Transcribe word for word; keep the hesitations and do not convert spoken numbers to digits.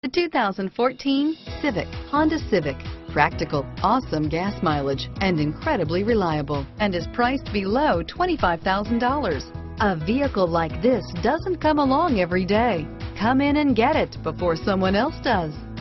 The two thousand fourteen Civic, Honda Civic. Practical, awesome gas mileage, and incredibly reliable, and is priced below twenty-five thousand dollars. A vehicle like this doesn't come along every day. Come in and get it before someone else does.